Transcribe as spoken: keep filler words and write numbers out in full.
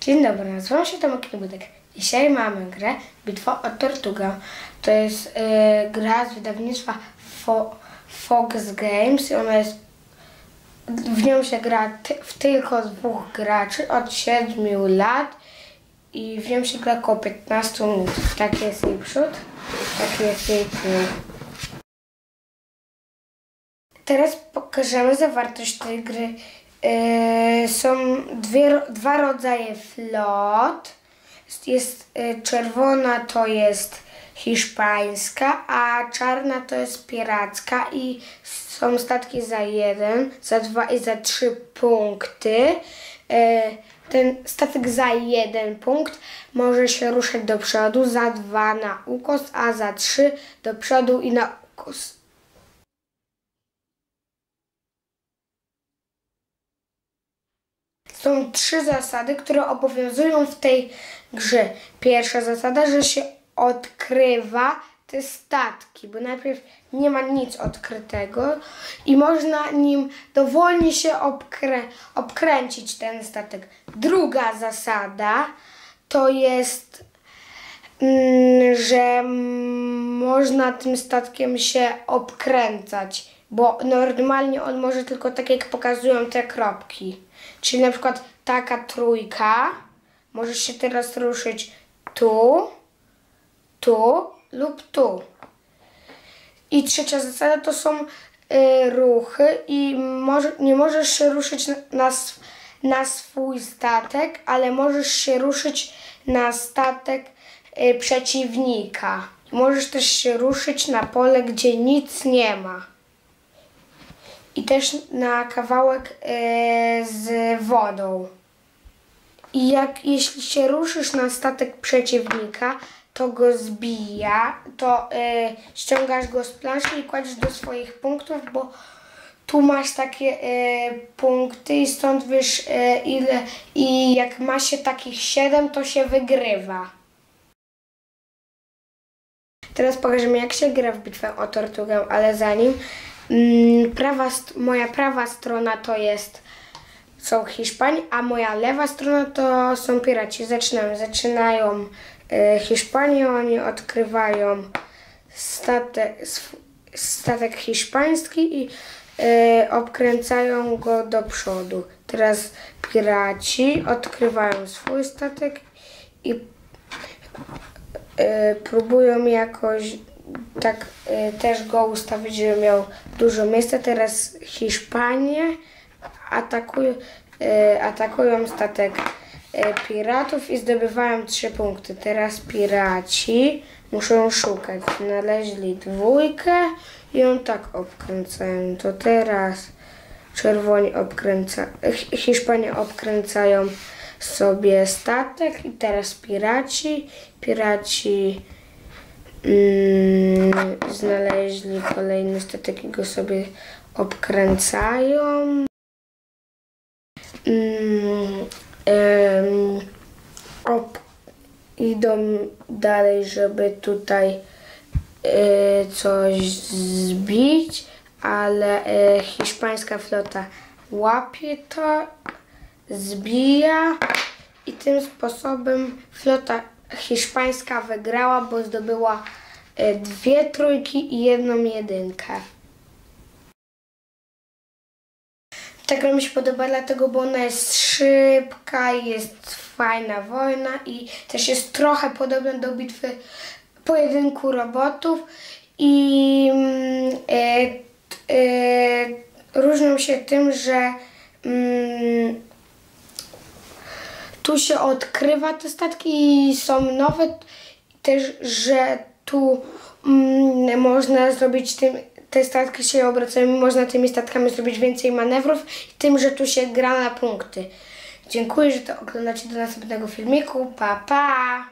Dzień dobry, nazywam się Tomek Niebudek. Dzisiaj mamy grę Bitwa o Tortugę. To jest yy, gra z wydawnictwa Fo Fox Games i ona jest, w nią się gra ty w tylko dwóch graczy od siedmiu lat i w nią się gra około piętnastu minut. Taki jest jej przód, taki jest jej tył. Teraz pokażemy zawartość tej gry. Yy, są dwie, dwa rodzaje flot. Jest, jest yy, czerwona to jest hiszpańska, a czarna to jest piracka i są statki za jeden, za dwa i za trzy punkty. Yy, ten statek za jeden punkt może się ruszać do przodu, za dwa na ukos, a za trzy do przodu i na ukos. Są trzy zasady, które obowiązują w tej grze. Pierwsza zasada, że się odkrywa te statki, bo najpierw nie ma nic odkrytego i można nim dowolnie się obkrę obkręcić ten statek. Druga zasada to jest, mm, że można tym statkiem się obkręcać, bo normalnie on może tylko tak, jak pokazują te kropki. Czyli na przykład taka trójka, możesz się teraz ruszyć tu, tu lub tu. I trzecia zasada to są y, ruchy i może, nie możesz się ruszyć na, na, na swój statek, ale możesz się ruszyć na statek y, przeciwnika. Możesz też się ruszyć na pole, gdzie nic nie ma. I też na kawałek yy, z wodą. I jak jeśli się ruszysz na statek przeciwnika, to go zbija, to yy, ściągasz go z planszy i kładziesz do swoich punktów, bo tu masz takie yy, punkty i stąd wiesz yy, ile. I jak ma się takich siedem, to się wygrywa. Teraz pokażemy, jak się gra w Bitwę o Tortugę, ale zanim Prawa, moja prawa strona to jest, są Hiszpanie, a moja lewa strona to są piraci. Zaczynamy. Zaczynają y, Hiszpanie, oni odkrywają statek, statek hiszpański i y, obkręcają go do przodu. Teraz piraci odkrywają swój statek i y, próbują jakoś tak y, też go ustawić, żeby miał dużo miejsca. Teraz Hiszpanie atakują, y, atakują statek y, piratów i zdobywają trzy punkty. Teraz piraci muszą szukać. Znaleźli dwójkę i ją tak obkręcają. To teraz czerwoni obkręca, Hiszpanie obkręcają sobie statek i teraz piraci, piraci Mm, znaleźli kolejny statek i go sobie obkręcają. Mm, um, ob, idą dalej, żeby tutaj y, coś zbić, ale y, hiszpańska flota łapie to, zbija i tym sposobem flota hiszpańska wygrała, bo zdobyła y, dwie trójki i jedną jedynkę. Ta gra mi się podoba dlatego, bo ona jest szybka, jest fajna wojna i też jest trochę podobna do bitwy pojedynku robotów i y, y, różnią się tym, że y, tu się odkrywa te statki i są nowe też, że tu mm, można zrobić tym, te statki się obracają, można tymi statkami zrobić więcej manewrów i tym, że tu się gra na punkty. Dziękuję, że to oglądacie, do następnego filmiku. Pa, pa!